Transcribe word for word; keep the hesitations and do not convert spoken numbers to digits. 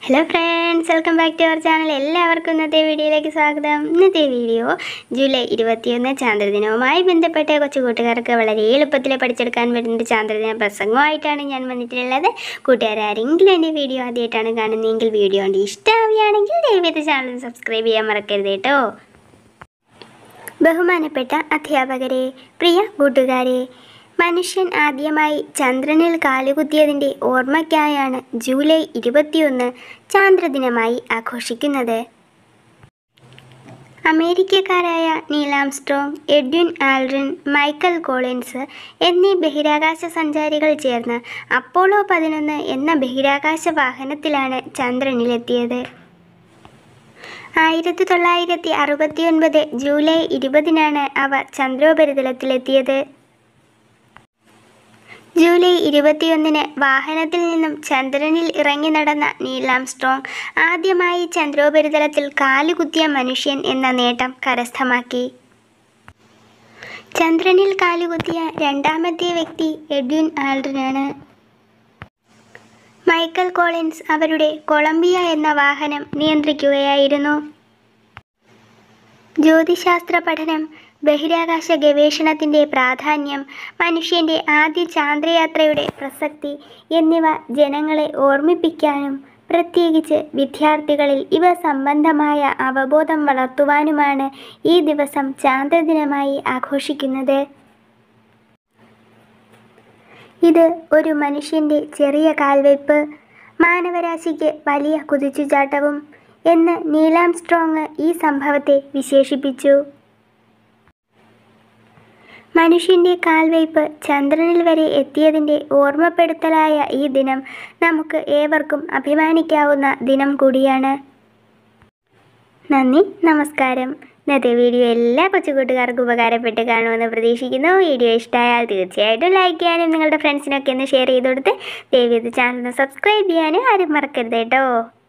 Hello friends, welcome back to our channel. എല്ലാവർക്കും ഇന്നത്തെ വീഡിയോയിലേക്ക് സ്വാഗതം. ഇന്നത്തെ വീഡിയോ ജൂലൈ ഇരുപത്തിയൊന്ന് ചാന്ദ്രദിനവുമായി ബന്ധപ്പെട്ട കൊച്ചു കൂട്ടുകാർക്ക് വളരെ എളുപ്പത്തിൽ പഠിച്ചെടുക്കാൻ പറ്റുന്ന ചാന്ദ്രദിന പ്രസംഗമായിട്ടാണ് ഞാൻ വന്നിട്ടുള്ളത്. കൂട്ടുകാരെങ്കിലും എൻ്റെ വീഡിയോ ആദ്യമായിട്ടാണ് കാണുന്നതെങ്കിൽ വീഡിയോ കൊണ്ട് ഇഷ്ടമാവുകയാണെങ്കിൽ ദയവേത് ചാനൽ സബ്സ്ക്രൈബ് ചെയ്യാൻ മറക്കരുത് കേട്ടോ. ബഹുമാനപ്പെട്ട അധ്യാപകരെ, പ്രിയ കൂട്ടുകാരെ, മനുഷ്യൻ ആദ്യമായി ചന്ദ്രനിൽ കാലുകുത്തിയതിൻ്റെ ഓർമ്മയ്ക്കായാണ് ജൂലൈ ഇരുപത്തിയൊന്ന് ചാന്ദ്രദിനമായി ആഘോഷിക്കുന്നത്. അമേരിക്കക്കാരായ Neil Armstrong, Edwin Aldrin, Michael Collins എന്നീ ബഹിരാകാശ സഞ്ചാരികൾ ചേർന്ന് അപ്പോളോ പതിനൊന്ന് എന്ന ബഹിരാകാശ വാഹനത്തിലാണ് ചന്ദ്രനിലെത്തിയത്. ആയിരത്തി തൊള്ളായിരത്തി അറുപത്തി ഒൻപത് ജൂലൈ ഇരുപതിനാണ് അവ ചന്ദ്രോപരിതലത്തിലെത്തിയത്. ജൂലൈ ഇരുപത്തിയൊന്നിന് വാഹനത്തിൽ നിന്നും ചന്ദ്രനിൽ ഇറങ്ങി നടന്ന നീൽ ആംസ്ട്രോങ് ആദ്യമായി ചന്ദ്രോപരിതലത്തിൽ കാലുകുത്തിയ മനുഷ്യൻ എന്ന നേട്ടം കരസ്ഥമാക്കി. ചന്ദ്രനിൽ കാലുകുത്തിയ രണ്ടാമത്തെ വ്യക്തി എഡ്വിൻ ആൽഡ്രിനാണ്. മൈക്കൽ കോളിൻസ് അവരുടെ കൊളംബിയ എന്ന വാഹനം നിയന്ത്രിക്കുകയായിരുന്നു. ജ്യോതിശാസ്ത്ര പഠനം, ബഹിരാകാശ ഗവേഷണത്തിൻ്റെ പ്രാധാന്യം, മനുഷ്യൻ്റെ ആദ്യ ചാന്ദ്രയാത്രയുടെ പ്രസക്തി എന്നിവ ജനങ്ങളെ ഓർമ്മിപ്പിക്കാനും പ്രത്യേകിച്ച് വിദ്യാർത്ഥികളിൽ ഇവ സംബന്ധമായ അവബോധം വളർത്തുവാനുമാണ് ഈ ദിവസം ചാന്ദ്രദിനമായി ആഘോഷിക്കുന്നത്. ഇത് ഒരു മനുഷ്യൻ്റെ ചെറിയ കാൽവയ്പ്, മാനവരാശിക്ക് വലിയ കുതിച്ചുചാട്ടവും എന്ന് നീൽ ആംസ്ട്രോങ് ഈ സംഭവത്തെ വിശേഷിപ്പിച്ചു. മനുഷ്യൻ്റെ കാൽവയ്പ് ചന്ദ്രനിൽ വരെ എത്തിയതിൻ്റെ ഓർമ്മപ്പെടുത്തലായ ഈ ദിനം നമുക്ക് ഏവർക്കും അഭിമാനിക്കാവുന്ന ദിനം കൂടിയാണ്. നന്ദി, നമസ്കാരം. ഇന്നത്തെ വീഡിയോ എല്ലാ കൊച്ചുകൂട്ടുകാർക്കും ഉപകാരപ്പെട്ട് കാണുമെന്ന് പ്രതീക്ഷിക്കുന്നു. വീഡിയോ ഇഷ്ടമായാൽ തീർച്ചയായിട്ടും ലൈക്ക് ചെയ്യാനും നിങ്ങളുടെ ഫ്രണ്ട്സിനൊക്കെ ഒന്ന് ഷെയർ ചെയ്ത് കൊടുത്ത് ദയവേത് ചാനൽ സബ്സ്ക്രൈബ് ചെയ്യാനും ആരും മറക്കരുത് കേട്ടോ.